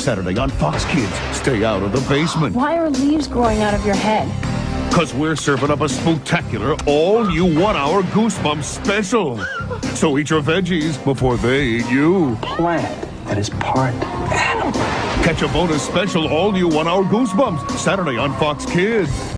Saturday on Fox Kids. Stay out of the basement. Why are leaves growing out of your head? Because we're serving up a spooktacular, all-new 1-hour Goosebumps special. So eat your veggies before they eat you. Plant that is part animal. Catch a bonus special, all-new 1-hour Goosebumps, Saturday on Fox Kids.